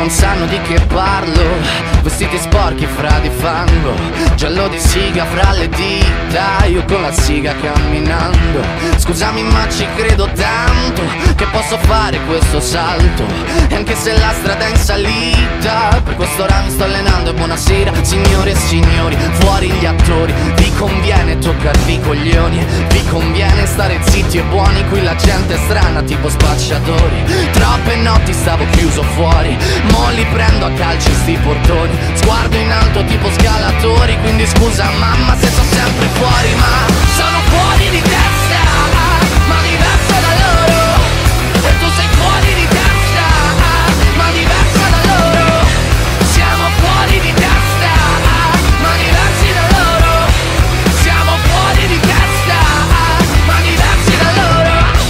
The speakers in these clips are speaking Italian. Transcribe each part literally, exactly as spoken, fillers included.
non sanno di che parlo. Vestiti sporchi fra di fango, giallo di siga fra le dita, io con la siga camminando. Scusami ma ci credo tanto che posso fare questo salto, e anche se la strada è in salita, per quest'ora mi sto allenando. E buonasera signore e signori, fuori gli attori. Vi conviene toccarvi i coglioni, vi conviene stare zitti e buoni. Qui la gente è strana tipo spacciatori. Troppe notti stavo chiuso fuori, mo li prendo a calci sti portoni. Sguardo in alto tipo scalatori, quindi scusa mamma se sto sempre fuori, ma sono fuori di testa, ma diverso da loro. E tu sei fuori di testa, ma diversa da loro. Siamo fuori di testa, ma diversi da loro. Siamo fuori di testa, ma diversi da loro.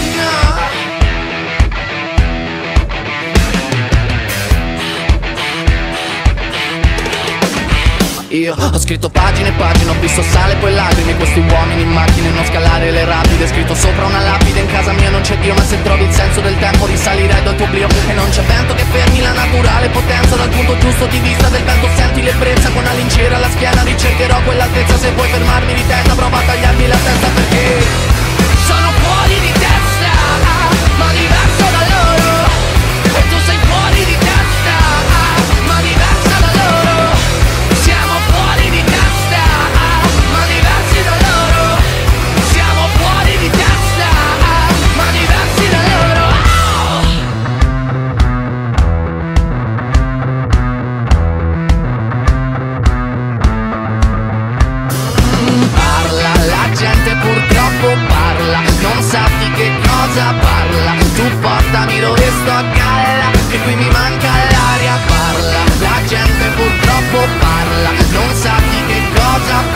Io ho scritto pagine e pagine, ho visto sale poi lacrime. Questi uomini in macchine, non scalare le rapide. Scritto sopra una lapide, in casa mia non c'è Dio. Ma se trovi il senso del tempo risalirai dal tuo oblio. E non c'è vento che fermi la naturale potenza. Dal punto giusto di vista del vento senti l'ebbrezza. Con una lincera alla schiena ricercherò quell'altezza. Se vuoi fermarmi di testa prova a tagliarmi la testa, perché sono fuori di testa, ma diverso da loro. E tu sei fuori di testa, ma diversa da loro. Siamo fuori di testa, ma diversi da loro. Siamo fuori di testa, ma diversi da loro. Parla, la gente purtroppo parla, non sa di che cosa parla. Tu portami dove sto a galla, che qui mi manca l'aria. Parla, la gente purtroppo parla, non sa di che cosa parla.